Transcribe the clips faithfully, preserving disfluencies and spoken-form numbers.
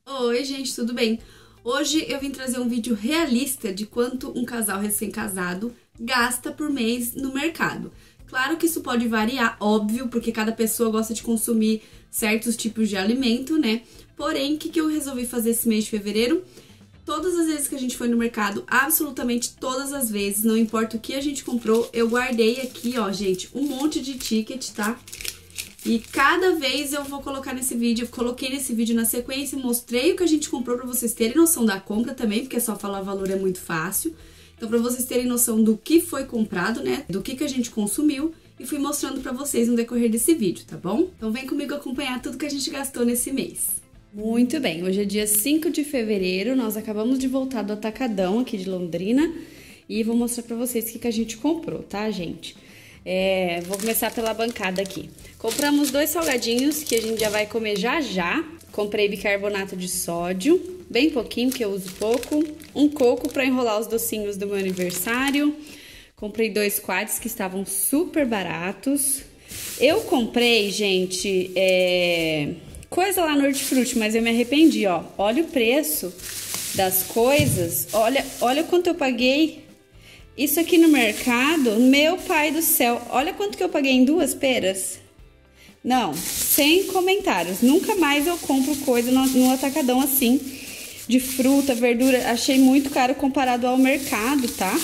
Oi gente, tudo bem? Hoje eu vim trazer um vídeo realista de quanto um casal recém-casado gasta por mês no mercado. Claro que isso pode variar, óbvio, porque cada pessoa gosta de consumir certos tipos de alimento, né? Porém, o que, que eu resolvi fazer esse mês de fevereiro? Todas as vezes que a gente foi no mercado, absolutamente todas as vezes, não importa o que a gente comprou, eu guardei aqui, ó, gente, um monte de ticket, tá? E cada vez eu vou colocar nesse vídeo, eu coloquei nesse vídeo na sequência, mostrei o que a gente comprou pra vocês terem noção da compra também, porque só falar valor é muito fácil. Então, pra vocês terem noção do que foi comprado, né, do que que a gente consumiu, e fui mostrando pra vocês no decorrer desse vídeo, tá bom? Então vem comigo acompanhar tudo que a gente gastou nesse mês. Muito bem, hoje é dia cinco de fevereiro, nós acabamos de voltar do Atacadão aqui de Londrina, e vou mostrar pra vocês o que que a gente comprou, tá, gente? É, vou começar pela bancada aqui. Compramos dois salgadinhos que a gente já vai comer já já. Comprei bicarbonato de sódio, bem pouquinho, que eu uso pouco. Um coco para enrolar os docinhos do meu aniversário. Comprei dois quads que estavam super baratos. Eu comprei, gente, é, coisa lá no Hortifruti, mas eu me arrependi, ó. Olha o preço das coisas. Olha, olha quanto eu paguei. Isso aqui no mercado, meu pai do céu, olha quanto que eu paguei em duas peras. Não, sem comentários, nunca mais eu compro coisa no, no atacadão assim, de fruta, verdura, achei muito caro comparado ao mercado, tá?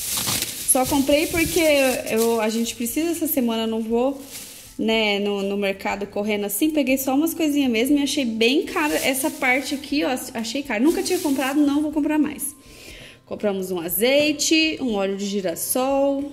Só comprei porque eu, a gente precisa essa semana, não vou, né, no, no mercado correndo assim, peguei só umas coisinhas mesmo e achei bem caro essa parte aqui, ó, achei caro. Nunca tinha comprado, não vou comprar mais. Compramos um azeite, um óleo de girassol,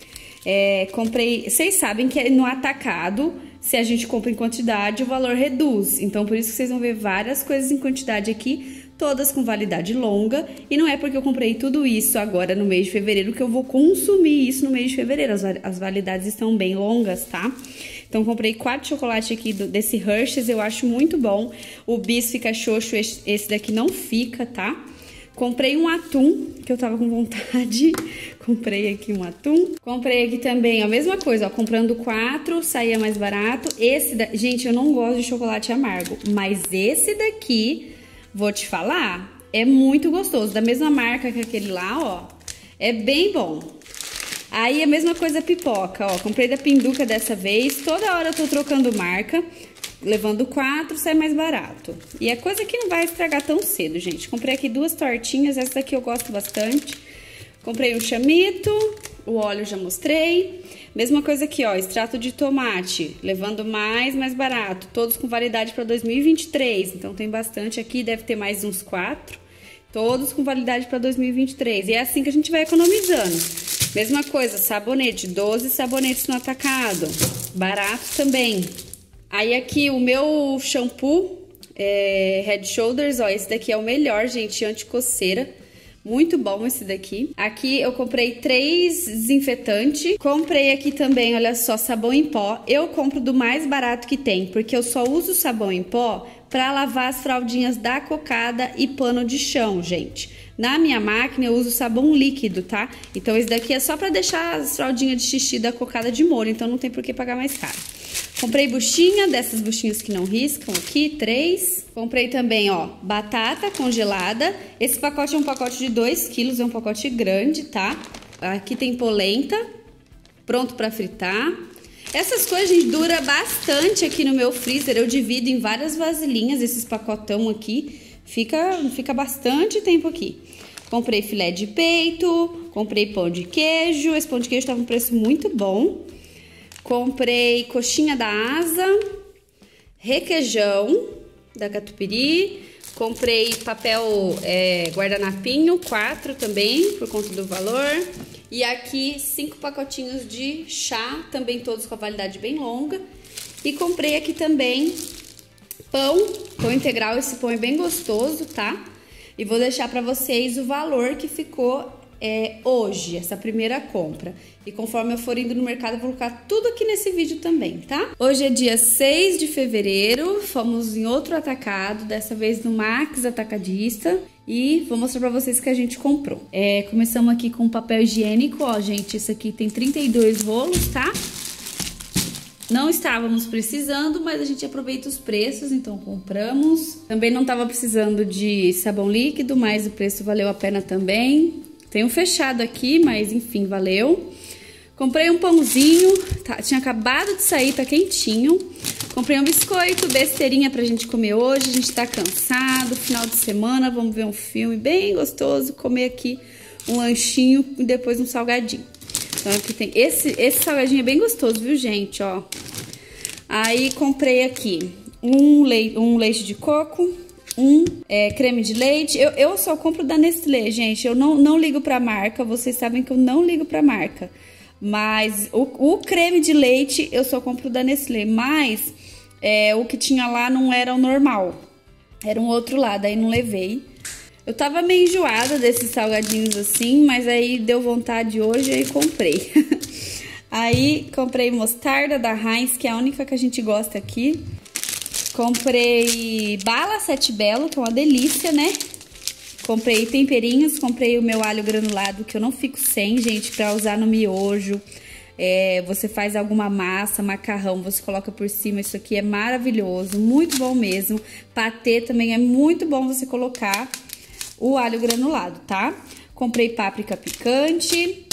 é, comprei... Vocês sabem que no atacado, se a gente compra em quantidade, o valor reduz. Então, por isso que vocês vão ver várias coisas em quantidade aqui, todas com validade longa. E não é porque eu comprei tudo isso agora no mês de fevereiro que eu vou consumir isso no mês de fevereiro. As, as validades estão bem longas, tá? Então, comprei quatro chocolates aqui do, desse Hershey's, eu acho muito bom. O bis fica xoxo, esse, esse daqui não fica, tá? Comprei um atum, que eu tava com vontade. Comprei aqui um atum. Comprei aqui também a mesma coisa, ó. Comprando quatro, saía mais barato. Esse da... Gente, eu não gosto de chocolate amargo, mas esse daqui, vou te falar, é muito gostoso. Da mesma marca que aquele lá, ó. É bem bom. Aí a mesma coisa pipoca, ó. Comprei da Pinduca dessa vez. Toda hora eu tô trocando marca. Levando quatro, sai mais barato. E é coisa que não vai estragar tão cedo, gente. Comprei aqui duas tortinhas, essa daqui eu gosto bastante. Comprei um chamito, o óleo já mostrei. Mesma coisa aqui, ó, extrato de tomate, levando mais, mais barato. Todos com validade para dois mil e vinte e três, então tem bastante aqui, deve ter mais uns quatro. Todos com validade para dois mil e vinte e três. E é assim que a gente vai economizando. Mesma coisa, sabonete, doze sabonetes no atacado. Barato também. Aí aqui o meu shampoo, é, Head Shoulders, ó, esse daqui é o melhor, gente, anti-coceira. Muito bom esse daqui. Aqui eu comprei três desinfetantes. Comprei aqui também, olha só, sabão em pó. Eu compro do mais barato que tem, porque eu só uso sabão em pó pra lavar as fraldinhas da cocada e pano de chão, gente. Na minha máquina eu uso sabão líquido, tá? Então esse daqui é só pra deixar as fraldinhas de xixi da cocada de molho, então não tem por que pagar mais caro. Comprei buchinha, dessas buchinhas que não riscam aqui, três. Comprei também, ó, batata congelada. Esse pacote é um pacote de dois quilos, é um pacote grande, tá? Aqui tem polenta, pronto pra fritar. Essas coisas, gente, dura bastante aqui no meu freezer. Eu divido em várias vasilhinhas esses pacotão aqui. Fica, fica bastante tempo aqui. Comprei filé de peito, comprei pão de queijo. Esse pão de queijo tava um preço muito bom. Comprei coxinha da asa, requeijão da Catupiry, comprei papel é, guardanapinho, quatro também, por conta do valor. E aqui, cinco pacotinhos de chá, também todos com a validade bem longa. E comprei aqui também pão, pão integral, esse pão é bem gostoso, tá? E vou deixar pra vocês o valor que ficou É, hoje, essa primeira compra. E conforme eu for indo no mercado, eu vou colocar tudo aqui nesse vídeo também, tá? Hoje é dia seis de fevereiro, fomos em outro atacado, dessa vez no Max Atacadista. E vou mostrar pra vocês o que a gente comprou. É, começamos aqui com papel higiênico, ó, gente, isso aqui tem trinta e dois rolos, tá? Não estávamos precisando, mas a gente aproveita os preços, então compramos. Também não estava precisando de sabão líquido, mas o preço valeu a pena também. Tem um fechado aqui, mas enfim, valeu. Comprei um pãozinho, tá, tinha acabado de sair, tá quentinho. Comprei um biscoito, besteirinha pra gente comer hoje. A gente tá cansado, final de semana, vamos ver um filme bem gostoso, comer aqui um lanchinho e depois um salgadinho. Então aqui tem esse, esse salgadinho é bem gostoso, viu, gente, ó. Aí comprei aqui um leite, um leite de coco, um é, creme de leite. Eu, eu só compro da Nestlé, gente, eu não, não ligo pra marca, vocês sabem que eu não ligo pra marca. Mas o, o creme de leite eu só compro da Nestlé, mas é, o que tinha lá não era o normal, era um outro lá, daí não levei. Eu tava meio enjoada desses salgadinhos assim, mas aí deu vontade hoje e aí comprei. Aí comprei mostarda da Heinz, que é a única que a gente gosta aqui. Comprei bala Sete Belo, que é uma delícia, né? Comprei temperinhos, comprei o meu alho granulado, que eu não fico sem, gente, pra usar no miojo. É, você faz alguma massa, macarrão, você coloca por cima, isso aqui é maravilhoso, muito bom mesmo. Patê também é muito bom você colocar o alho granulado, tá? Comprei páprica picante.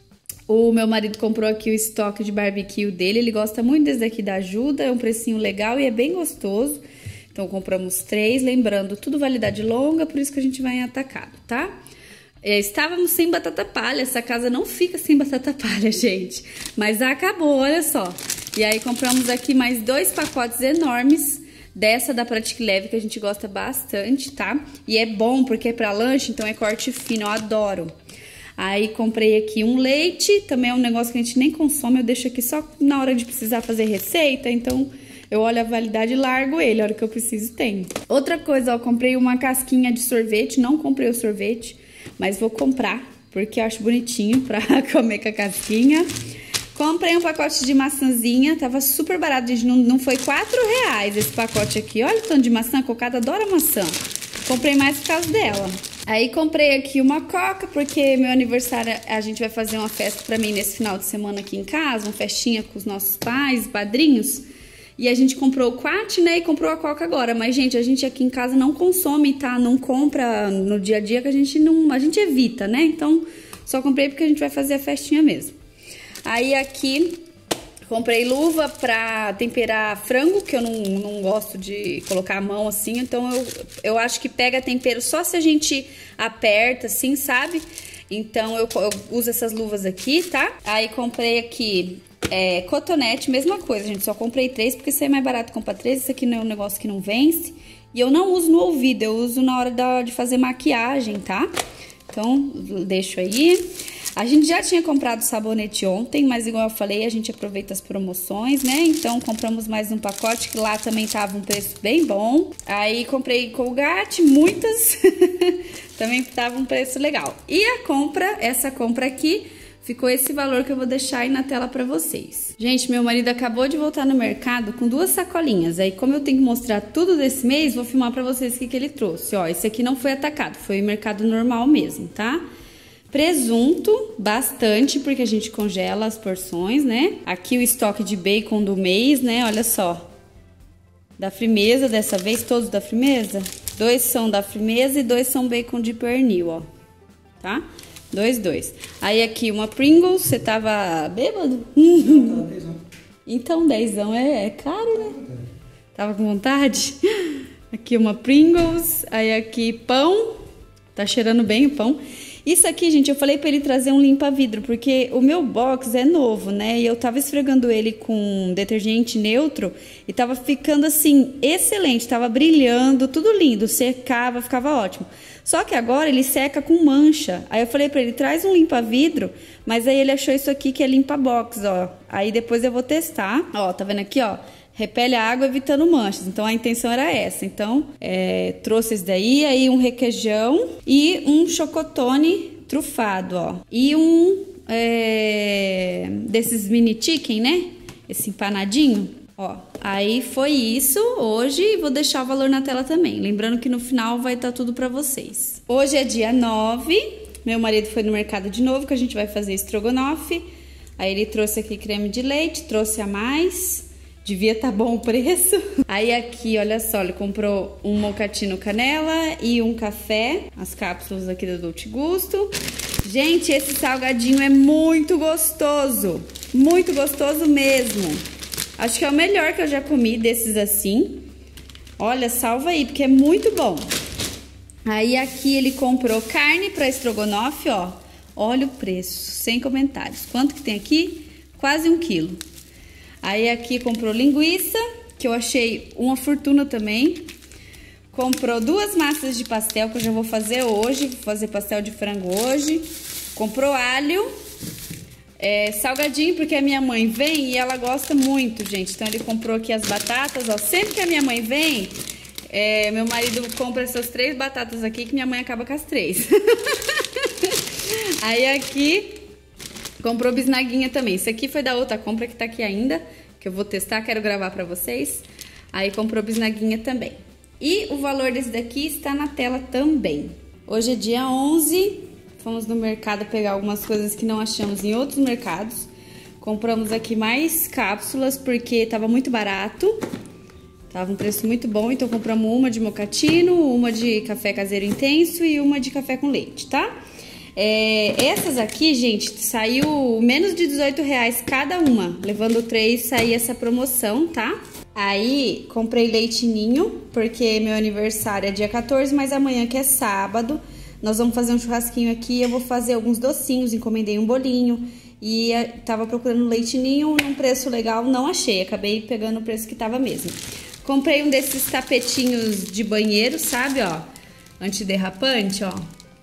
O meu marido comprou aqui o estoque de barbecue dele, ele gosta muito desse daqui da Ajuda, é um precinho legal e é bem gostoso. Então, compramos três, lembrando, tudo validade longa, por isso que a gente vai em atacado, tá? É, estávamos sem batata palha, essa casa não fica sem batata palha, gente. Mas acabou, olha só. E aí, compramos aqui mais dois pacotes enormes dessa da Pratique Leve, que a gente gosta bastante, tá? E é bom, porque é pra lanche, então é corte fino, eu adoro. Aí, comprei aqui um leite, também é um negócio que a gente nem consome, eu deixo aqui só na hora de precisar fazer receita, então... Eu olho a validade e largo ele, a hora que eu preciso tenho. Outra coisa, ó, comprei uma casquinha de sorvete, não comprei o sorvete, mas vou comprar, porque eu acho bonitinho pra comer com a casquinha. Comprei um pacote de maçãzinha, tava super barato, gente, não, não foi quatro reais esse pacote aqui. Olha o tanto de maçã, a Cocada adora maçã. Comprei mais por causa dela. Aí comprei aqui uma coca, porque meu aniversário, a gente vai fazer uma festa pra mim nesse final de semana aqui em casa, uma festinha com os nossos pais, padrinhos. E a gente comprou o quat, né, e comprou a coca agora. Mas, gente, a gente aqui em casa não consome, tá? Não compra no dia a dia, que a gente não... A gente evita, né? Então, só comprei porque a gente vai fazer a festinha mesmo. Aí, aqui, comprei luva pra temperar frango, que eu não, não gosto de colocar a mão assim. Então, eu, eu acho que pega tempero só se a gente aperta, assim, sabe? Então, eu, eu uso essas luvas aqui, tá? Aí, comprei aqui... É, cotonete, mesma coisa, gente, só comprei três porque isso é mais barato comprar três, isso aqui não é um negócio que não vence. E eu não uso no ouvido, eu uso na hora da, de fazer maquiagem, tá? Então, deixo aí. A gente já tinha comprado sabonete ontem, mas igual eu falei, a gente aproveita as promoções, né? Então, compramos mais um pacote, que lá também tava um preço bem bom. Aí, comprei Colgate, muitas, também tava um preço legal. E a compra, essa compra aqui... Ficou esse valor que eu vou deixar aí na tela pra vocês. Gente, meu marido acabou de voltar no mercado com duas sacolinhas. Aí, como eu tenho que mostrar tudo desse mês, vou filmar pra vocês o que, que ele trouxe. Ó, esse aqui não foi atacado, foi mercado normal mesmo, tá? Presunto, bastante, porque a gente congela as porções, né? Aqui o estoque de bacon do mês, né? Olha só. Da Frimeza, dessa vez, todos da Frimeza. Dois são da Frimeza e dois são bacon de pernil, ó. Tá? Dois, dois. Aí aqui uma Pringles, você tava bêbado? Não, dezão. Então, dezão é, é caro, né? Tava com vontade? Aqui uma Pringles, aí aqui pão, tá cheirando bem o pão. Isso aqui, gente, eu falei pra ele trazer um limpa-vidro, porque o meu box é novo, né? E eu tava esfregando ele com detergente neutro e tava ficando, assim, excelente. Tava brilhando, tudo lindo, secava, ficava ótimo. Só que agora ele seca com mancha. Aí eu falei pra ele, traz um limpa-vidro, mas aí ele achou isso aqui que é limpa-box, ó. Aí depois eu vou testar. Ó, tá vendo aqui, ó? Repele a água evitando manchas, então a intenção era essa. Então, é, trouxe esse daí, aí um requeijão e um chocotone trufado, ó. E um é, desses mini chicken, né? Esse empanadinho, ó. Aí foi isso hoje e vou deixar o valor na tela também. Lembrando que no final vai estar tudo pra vocês. Hoje é dia nove, meu marido foi no mercado de novo, que a gente vai fazer estrogonofe. Aí ele trouxe aqui creme de leite, trouxe a mais... devia estar bom o preço. Aí aqui, olha só, ele comprou um mocatino canela e um café, as cápsulas aqui do Dolce Gusto. Gente, esse salgadinho é muito gostoso, muito gostoso mesmo. Acho que é o melhor que eu já comi desses assim. Olha, salva aí, porque é muito bom. Aí aqui ele comprou carne para estrogonofe, ó. Olha o preço, sem comentários. Quanto que tem aqui? Quase um quilo. Aí aqui comprou linguiça, que eu achei uma fortuna também. Comprou duas massas de pastel, que eu já vou fazer hoje. Vou fazer pastel de frango hoje. Comprou alho, é, salgadinho, porque a minha mãe vem e ela gosta muito, gente. Então ele comprou aqui as batatas, ó. Sempre que a minha mãe vem, é, meu marido compra essas três batatas aqui, que minha mãe acaba com as três. Aí aqui comprou bisnaguinha também. Isso aqui foi da outra compra que tá aqui ainda, que eu vou testar, quero gravar pra vocês. Aí comprou bisnaguinha também. E o valor desse daqui está na tela também. Hoje é dia onze, fomos no mercado pegar algumas coisas que não achamos em outros mercados. Compramos aqui mais cápsulas porque tava muito barato. Tava um preço muito bom, então compramos uma de mocatino, uma de café caseiro intenso e uma de café com leite, tá? É, essas aqui, gente, saiu menos de dezoito reais cada uma. Levando três, saía essa promoção, tá? Aí, comprei leite ninho, porque meu aniversário é dia quatorze, mas amanhã que é sábado, nós vamos fazer um churrasquinho aqui, eu vou fazer alguns docinhos, encomendei um bolinho. E tava procurando leite ninho num preço legal, não achei, acabei pegando o preço que tava mesmo. Comprei um desses tapetinhos de banheiro, sabe, ó, antiderrapante, ó.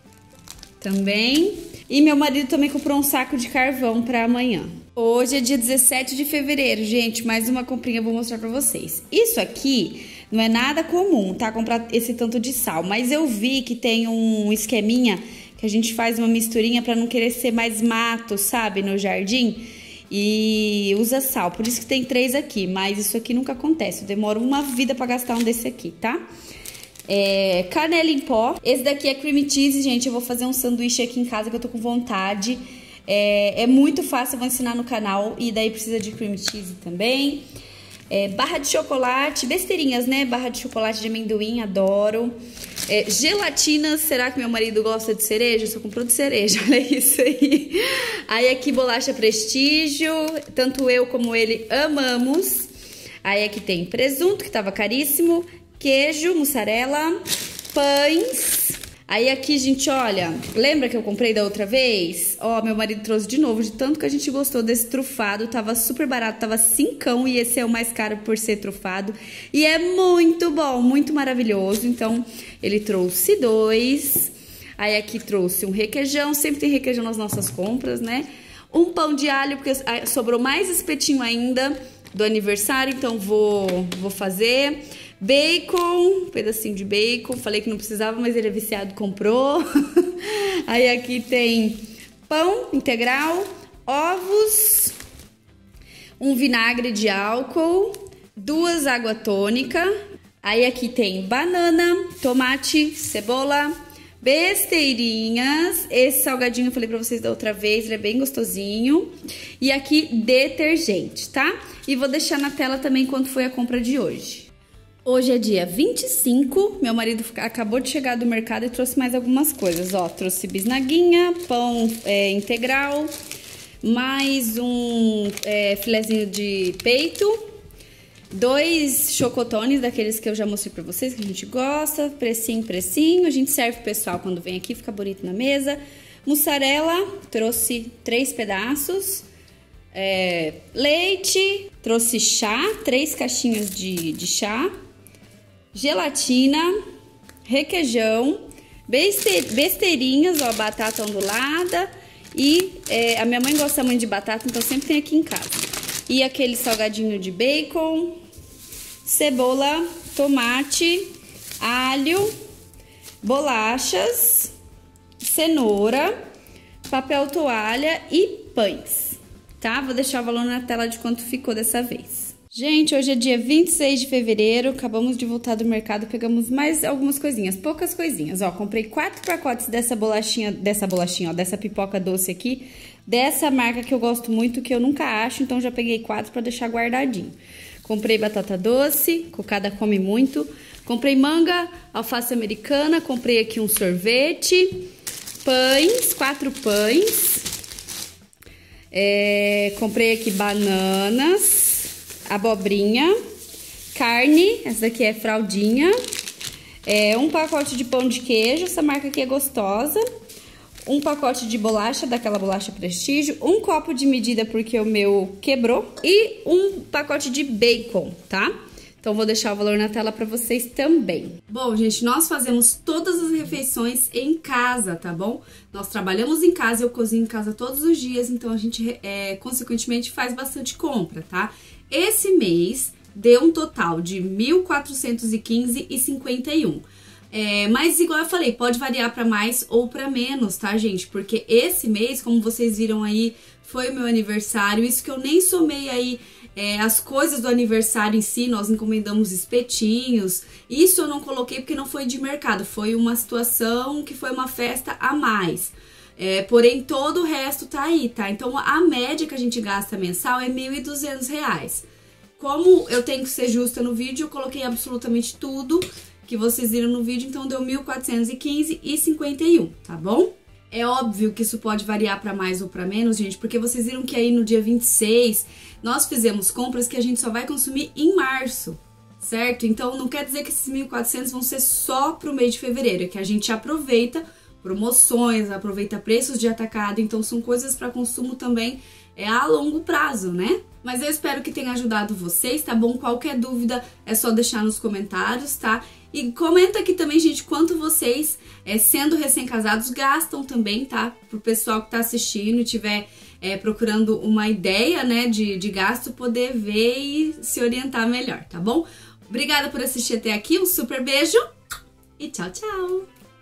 Também. E meu marido também comprou um saco de carvão pra amanhã. Hoje é dia dezessete de fevereiro, gente. Mais uma comprinha eu vou mostrar pra vocês. Isso aqui não é nada comum, tá? Comprar esse tanto de sal. Mas eu vi que tem um esqueminha que a gente faz uma misturinha pra não querer ser mais mato, sabe? No jardim. E usa sal. Por isso que tem três aqui. Mas isso aqui nunca acontece. Eu demoro uma vida pra gastar um desse aqui, tá? É, canela em pó. Esse daqui é cream cheese, gente. Eu vou fazer um sanduíche aqui em casa que eu tô com vontade. É, é muito fácil, eu vou ensinar no canal. E daí precisa de cream cheese também. É, barra de chocolate, besteirinhas, né? Barra de chocolate de amendoim, adoro. É, gelatinas, será que meu marido gosta de cereja? Só comprou de cereja, olha isso aí. Aí aqui bolacha Prestígio, tanto eu como ele amamos. Aí aqui tem presunto, que tava caríssimo. Queijo, mussarela, pães. Aí aqui, gente, olha, lembra que eu comprei da outra vez? Ó, meu marido trouxe de novo, de tanto que a gente gostou desse trufado. Tava super barato, tava cincão e esse é o mais caro por ser trufado. E é muito bom, muito maravilhoso. Então, ele trouxe dois. Aí aqui trouxe um requeijão, sempre tem requeijão nas nossas compras, né? Um pão de alho, porque sobrou mais espetinho ainda do aniversário, então vou, vou fazer... Bacon, um pedacinho de bacon, falei que não precisava, mas ele é viciado, comprou. Aí aqui tem pão integral, ovos, um vinagre de álcool, duas água tônica. Aí aqui tem banana, tomate, cebola, besteirinhas. Esse salgadinho eu falei pra vocês da outra vez, ele é bem gostosinho. E aqui detergente, tá? E vou deixar na tela também quanto foi a compra de hoje. Hoje é dia vinte e cinco, meu marido acabou de chegar do mercado e trouxe mais algumas coisas, ó, trouxe bisnaguinha, pão é, integral, mais um é, filezinho de peito, dois chocotones daqueles que eu já mostrei pra vocês, que a gente gosta, precinho, precinho, a gente serve pro pessoal quando vem aqui, fica bonito na mesa, mussarela, trouxe três pedaços, é, leite, trouxe chá, três caixinhas de, de chá, gelatina, requeijão, beste, besteirinhas, ó, batata ondulada e é, a minha mãe gosta muito de batata, então sempre tem aqui em casa. E aquele salgadinho de bacon, cebola, tomate, alho, bolachas, cenoura, papel toalha e pães, tá? Vou deixar o valor na tela de quanto ficou dessa vez. Gente, hoje é dia vinte e seis de fevereiro, acabamos de voltar do mercado, pegamos mais algumas coisinhas, poucas coisinhas, ó, comprei quatro pacotes dessa bolachinha, dessa bolachinha, ó, dessa pipoca doce aqui, dessa marca que eu gosto muito, que eu nunca acho, então já peguei quatro pra deixar guardadinho. Comprei batata doce, cocada come muito. Comprei manga, alface americana, comprei aqui um sorvete, pães, quatro pães. É, comprei aqui bananas, abobrinha, carne, essa daqui é fraldinha. É, um pacote de pão de queijo, essa marca aqui é gostosa. Um pacote de bolacha, daquela bolacha Prestígio. Um copo de medida porque o meu quebrou. E um pacote de bacon, tá? Então, vou deixar o valor na tela pra vocês também. Bom, gente, nós fazemos todas as refeições em casa, tá bom? Nós trabalhamos em casa, eu cozinho em casa todos os dias, então a gente, é, consequentemente, faz bastante compra, tá? Esse mês deu um total de mil quatrocentos e quinze reais e cinquenta e um centavos. É, mas igual eu falei, pode variar para mais ou para menos, tá, gente? Porque esse mês, como vocês viram aí, foi o meu aniversário. Isso que eu nem somei aí é, as coisas do aniversário em si. Nós encomendamos espetinhos. Isso eu não coloquei porque não foi de mercado. Foi uma situação que foi uma festa a mais. É, porém, todo o resto tá aí, tá? Então, a média que a gente gasta mensal é mil e duzentos reais. Como eu tenho que ser justa no vídeo, eu coloquei absolutamente tudo que vocês viram no vídeo, então deu mil quatrocentos e quinze reais e cinquenta e um centavos, tá bom? É óbvio que isso pode variar para mais ou para menos, gente, porque vocês viram que aí no dia vinte e seis nós fizemos compras que a gente só vai consumir em março, certo? Então não quer dizer que esses mil e quatrocentos vão ser só pro mês de fevereiro, é que a gente aproveita promoções, aproveita preços de atacado, então são coisas para consumo também é a longo prazo, né? Mas eu espero que tenha ajudado vocês, tá bom? Qualquer dúvida é só deixar nos comentários, tá? E comenta aqui também, gente, quanto vocês, é, sendo recém-casados, gastam também, tá? Pro pessoal que tá assistindo e tiver é, procurando uma ideia, né, de, de gasto, poder ver e se orientar melhor, tá bom? Obrigada por assistir até aqui, um super beijo e tchau, tchau!